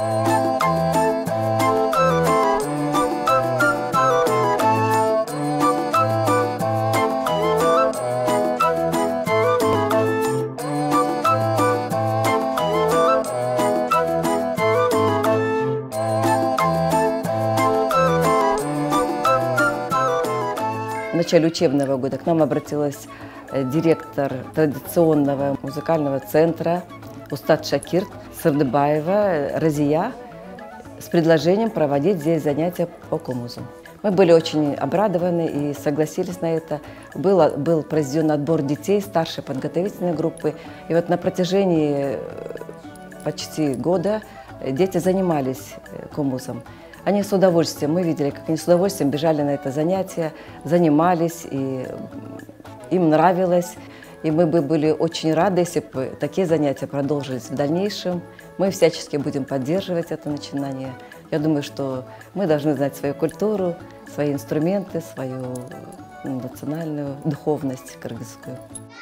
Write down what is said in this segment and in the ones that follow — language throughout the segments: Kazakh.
В начале учебного года к нам обратилась директор традиционного музыкального центра Устат Шакир Сырдыбаева Разия с предложением проводить здесь занятия по комузу. Мы были очень обрадованы и согласились на это. Был произведен отбор детей старшей подготовительной группы. И вот на протяжении почти года дети занимались комузом. Они с удовольствием, мы видели, как они с удовольствием бежали на это занятие, занимались, и им нравилось. И мы бы были очень рады, если бы такие занятия продолжились в дальнейшем. Мы всячески будем поддерживать это начинание. Я думаю, что мы должны знать свою культуру, свои инструменты, свою национальную духовность кыргызскую.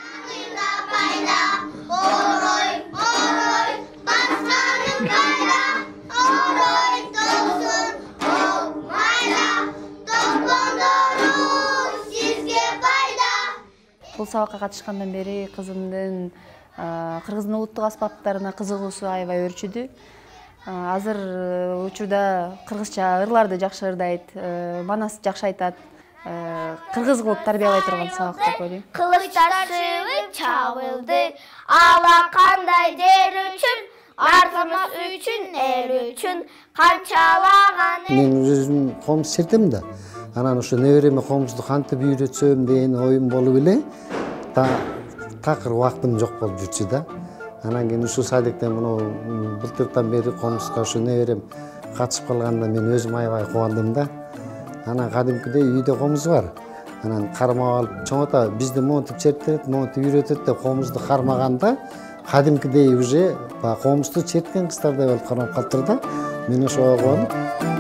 Бул сабакка катышкандан бери кызымдын кыргыздын улуттук аспаптарына кызыгуусу аябай өрчүдү. Азыр учурда кыргызча ырларды жакшы ырдайт, манас жакшы айтат. Кыргыз кылып тарбиялай турган сабак деп ойлойм. Кылычтар сыйылып чабылды, алакандай жер үчүн, артымыз үчүн, эл үчүн канчалаган. Мен өзүм комуз чертем да. Анан ошо небереме комузду кантип үйрөтсөм деген оюм болуп эле такыр убактым жок болуп жүрчү да. Анан кийин ушул садиктен муну былтыртан бери комузга ошо неберем катышып калганда мен өзүм аябай кубандым да. Анан кадимкидей үйдө комуз бар. Анан кармап алып чоңота бизди монтип чертет, монтип үйрөтөт деп комузду кармаганда кадимкидей уже комузду черткен кыздардай болуп кармап калыптыр да. Мен ошого кубанып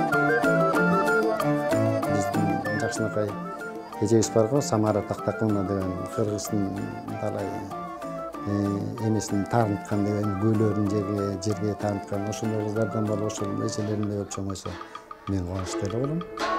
жакшынакай эжебиз бар го, Самара Тактакуловна деген кыргыздын талай эмесин тааныткан деген гүлөрүн жерге тааныткан ошондой кыздардан болуп ошол эжелериндей болуп чоңойсо мен кубанычтуу эле болом.